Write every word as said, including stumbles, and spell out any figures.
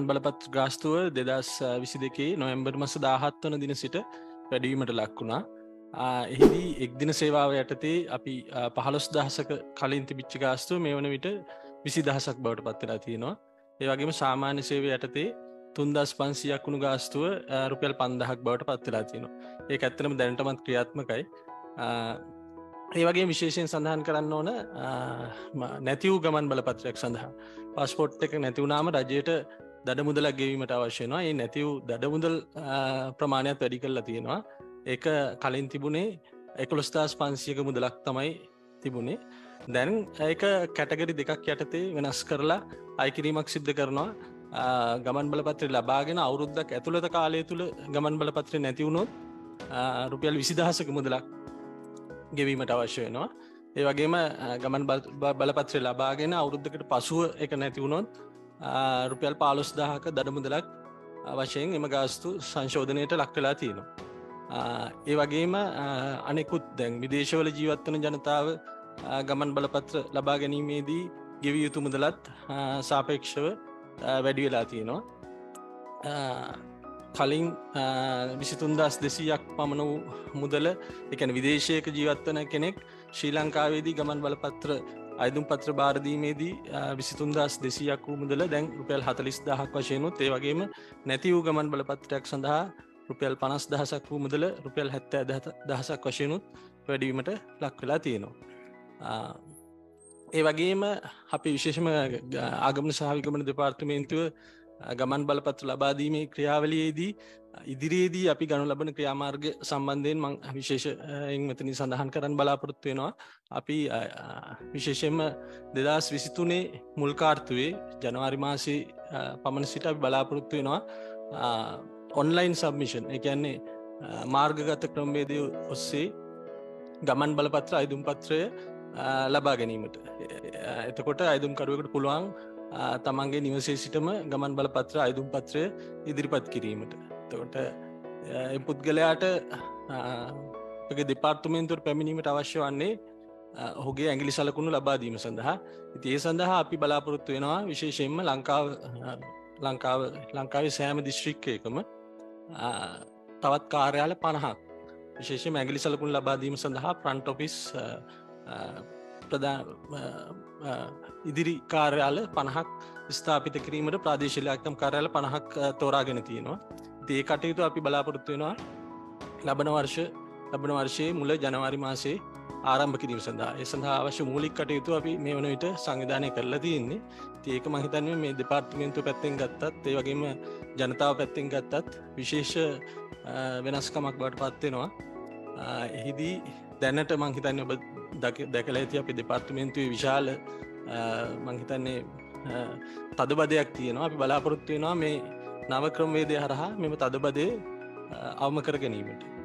බලපත්‍ර ගාස්තුව දෙදස් විසි දෙකේ නොවැම්බර් මාස දාහත් වන දින සිට වැඩිවීමට ලක් වුණා. එහිදී එක් දින සේවාව යටතේ අපි පහළොස් දහසක කලින් තිබිච්ච ගාස්තුව මේ වන විට විසි දහසක් බවට පත් වෙලා තියෙනවා. ඒ වගේම සාමාන්‍ය සේවය යටතේ තුන්දාස් පන්සීයක් වුණු ගාස්තුව රුපියල් පන්දාහක් බවට පත් වෙලා තියෙනවා. ඒක ඇත්තටම දැනටමත් ක්‍රියාත්මකයි. ඒ වගේ විශේෂයෙන් සඳහන් කරන්න ඕන නැති වූ ගමන් බලපත්‍රයක් සඳහා පාස්පෝර්ට් එක නැති වුණාම රජයට දඩ මුදලක් ගෙවීමට අවශ්‍ය වෙනවා. ඒ නැති වූ දඩ මුදල් ප්‍රමාණයත් වැඩි කරලා තියෙනවා. ඒක කලින් තිබුණේ එකොළොස්දාස් පන්සීයක මුදලක් තමයි තිබුණේ. දැන් ඒක කැටගරි දෙකක් යටතේ වෙනස් කරලා අය කිරීමක් සිද්ධ කරනවා. ගමන් බලපත්‍රය ලබාගෙන අවුරුද්දක් ඇතුළත කාලය තුල ගමන් බලපත්‍රය නැති වුණොත් රුපියල් විසි දහසක මුදලක් ගෙවීමට අවශ්‍ය වෙනවා. ඒ වගේම ගමන් බලපත්‍රය ලබාගෙන අවුරුද්දකට පසුව ඒක නැති වුණොත් රුපියල් පහළොස් දහසක දඩ මුදලක් වශයෙන් එම ගාස්තු සංශෝධනයට ලක් වෙලා තියෙනවා. ඒ වගේම අනෙකුත් දැන් විදේශවල ජීවත් වන ජනතාව ගමන් බලපත්‍ර ලබා ගැනීමේදී ගෙවිය යුතු මුදලත් සාපේක්ෂව වැඩි වෙලා තියෙනවා. කලින් විසිතුන්දාස් දෙසීයක් පමණ වූ මුදල, ඒ කියන්නේ විදේශයක ජීවත් වන කෙනෙක් ශ්‍රී ලංකාවේදී ගමන් බලපත්‍ර අයදුම් පත්‍ර බාර දීමේදී විසිතුන්දාස් දෙසීයක් වූ මුදල දැන් රුපියල් හතළිස් දහසක් වශයෙන් උත්, ඒ වගේම නැති වූ ගමන් බලපත්‍රයක් සඳහා රුපියල් පනස් දහසක් වූ මුදල රුපියල් හැත්තෑ දහසක් වශයෙන් උත් වැඩිවීමට ලක් වෙලා තියෙනවා. ඒ වගේම අපි විශේෂම ආගමන සහ විගමන දෙපාර්තමේන්තුව ගමන් බලපත්‍ර ලබා දීමේ ක්‍රියාවලියේදී ඉදිරියේදී අපි ගනු ලබන ක්‍රියාමාර්ග සම්බන්ධයෙන් මම විශේෂයෙන් මෙතනින් සඳහන් කරන්න බලාපොරොත්තු වෙනවා. අපි විශේෂයෙන්ම දෙදහස් විසි තුනේ මුල් කාර්තුවේ ජනවාරි මාසයේ පමණ සිට අපි බලාපොරොත්තු වෙනවා ඔන්ලයින් සබ්මිෂන්, ඒ කියන්නේ මාර්ගගත ක්‍රමවේදය ඔස්සේ ගමන් බලපත්‍ර අයදුම් පත්‍රය ලබා ගැනීමට. එතකොට අයදුම්කරුවෙකුට පුළුවන් තමන්ගේ නිවසේ සිටම ගමන් බලපත්‍ර අයදුම් පත්‍රය ඉදිරිපත් කිරීමට. එතකොට ඒ පුද්ගලයාට දෙපාර්තමේන්තුවට පැමිණීමට අවශ්‍ය වන්නේ ඔහුගේ ඇඟිලි සලකුණු ලබා දීම සඳහා. ඉතින් ඒ සඳහා අපි බලාපොරොත්තු වෙනවා විශේෂයෙන්ම ලංකාව ලංකාව ලංකාවේ සෑම දිස්ත්‍රික්කයකම තවත් කාර්යාල පනහක් විශේෂයෙන්ම ඇඟිලි සලකුණු ලබා දීම සඳහා ෆ්‍රන්ට් ඔෆිස් ප්‍රධාන ඉදිරි කාර්යාල පනහක් ස්ථාපිත කිරීමට ප්‍රාදේශීය ලේකම් කාර්යාල පනහක් තෝරාගෙන තියෙනවා. ඉතින් ඒ කටයුතු අපි බලාපොරොත්තු වෙනවා ලබන වර්ෂ ලබන වර්ෂයේ මුල ජනවාරි මාසයේ ආරම්භ කිරීම සඳහා. ඒ සඳහා අවශ්‍ය මූලික කටයුතු අපි මේ වන විට සංවිධානය කරලා තියෙන්නේ. ඉතින් ඒක මම හිතන්නේ මේ දෙපාර්තමේන්තුව පැත්තෙන් ගත්තත්, ඒ වගේම ජනතාව පැත්තෙන් ගත්තත් විශේෂ වෙනස්කමක් බවට පත් වෙනවා. එහිදී දැනට මම හිතන්නේ ඔබ දැකලා ඇති අපේ දෙපාර්තමේන්තුවේ විශාල මම හිතන්නේ තදබදයක් තියෙනවා. අපි බලාපොරොත්තු වෙනවා මේ නව ක්‍රමවේදය හරහා මෙම තදබදය අවම කර ගැනීමට.